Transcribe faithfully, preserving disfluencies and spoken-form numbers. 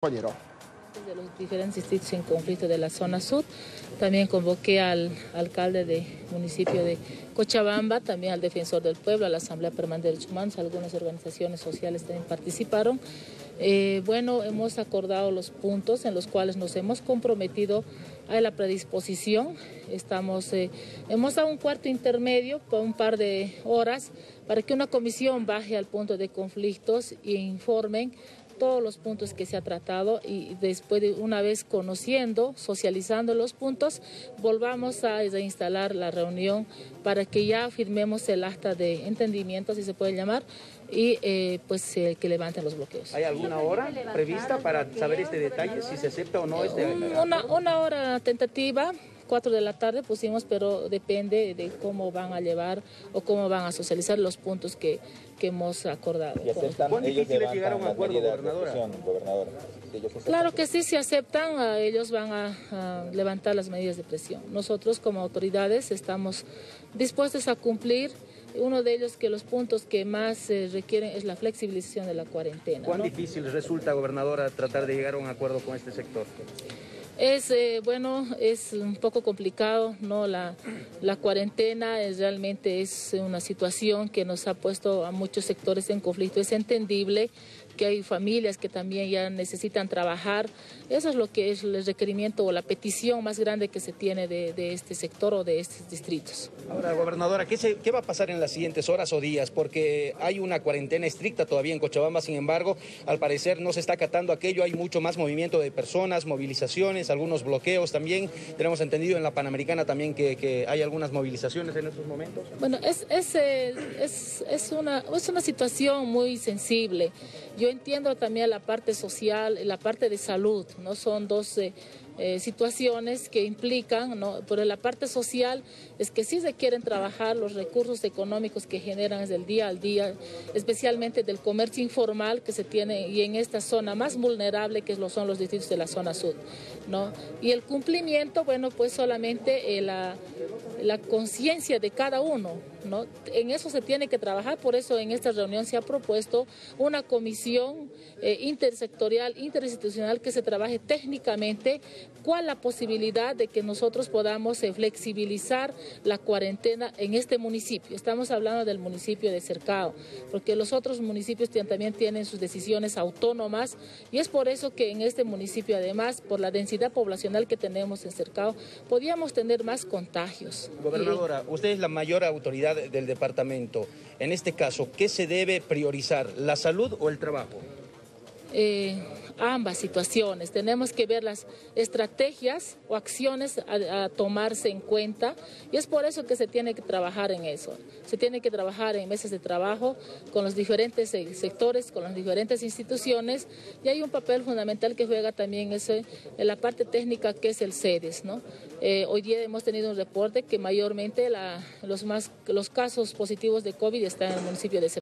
Compañero. De los diferentes distritos en conflicto de la zona sur, también convoqué al alcalde del municipio de Cochabamba, también al defensor del pueblo, a la Asamblea Permanente de Derechos Humanos, algunas organizaciones sociales también participaron. Eh, bueno, hemos acordado los puntos en los cuales nos hemos comprometido a la predisposición. Estamos, eh, hemos dado un cuarto intermedio por un par de horas para que una comisión baje al punto de conflictos e informen todos los puntos que se ha tratado y después de una vez conociendo, socializando los puntos, volvamos a reinstalar la reunión para que ya firmemos el acta de entendimiento, si se puede llamar, y eh, pues eh, que levanten los bloqueos. ¿Hay alguna hora prevista para saber este detalle, si se acepta o no este? Una, una hora tentativa. Cuatro de la tarde pusimos, pero depende de cómo van a llevar o cómo van a socializar los puntos que, que hemos acordado. ¿Y aceptan, ¿Cuán difícil es llegar a un acuerdo, gobernadora? gobernadora? Claro que sí, si aceptan, uh, ellos van a, a levantar las medidas de presión. Nosotros como autoridades estamos dispuestos a cumplir. Uno de ellos, que los puntos que más eh, requieren es la flexibilización de la cuarentena. ¿Cuán ¿no? difícil resulta, gobernadora, tratar de llegar a un acuerdo con este sector? Es, eh, bueno, es un poco complicado, ¿no? La, la cuarentena es, realmente es una situación que nos ha puesto a muchos sectores en conflicto. Es entendible que hay familias que también ya necesitan trabajar. Eso es lo que es el requerimiento o la petición más grande que se tiene de, de este sector o de estos distritos. Ahora, gobernadora, ¿qué, se, ¿qué va a pasar en las siguientes horas o días? Porque hay una cuarentena estricta todavía en Cochabamba, sin embargo, al parecer no se está acatando aquello, hay mucho más movimiento de personas, movilizaciones, algunos bloqueos también. Tenemos entendido en la Panamericana también que, que hay algunas movilizaciones en estos momentos. Bueno, es, es, eh, es, es, una, es una situación muy sensible. Yo entiendo también la parte social y la parte de salud, ¿no? Son dos eh, eh, situaciones que implican, ¿no? Pero la parte social es que sí se quieren trabajar los recursos económicos que generan desde el día al día, especialmente del comercio informal que se tiene y en esta zona más vulnerable que lo son los distritos de la zona sur, ¿no? Y el cumplimiento, bueno, pues solamente eh, la, la conciencia de cada uno, ¿no? En eso se tiene que trabajar, por eso en esta reunión se ha propuesto una comisión eh, intersectorial, interinstitucional que se trabaje técnicamente cuál la posibilidad de que nosotros podamos eh, flexibilizar la cuarentena en este municipio. Estamos hablando del municipio de Cercado, porque los otros municipios también tienen sus decisiones autónomas y es por eso que en este municipio, además, por la densidad poblacional que tenemos en Cercado, podíamos tener más contagios. Gobernadora, y, usted es la mayor autoridad del departamento. En este caso, ¿qué se debe priorizar, la salud o el trabajo? Eh, ambas situaciones. Tenemos que ver las estrategias o acciones a, a tomarse en cuenta y es por eso que se tiene que trabajar en eso. Se tiene que trabajar en mesas de trabajo con los diferentes sectores, con las diferentes instituciones y hay un papel fundamental que juega también ese, en la parte técnica que es el CEDES, ¿no? Eh, hoy día hemos tenido un reporte que mayormente la, los, más, los casos positivos de COVID están en el municipio de Cercado.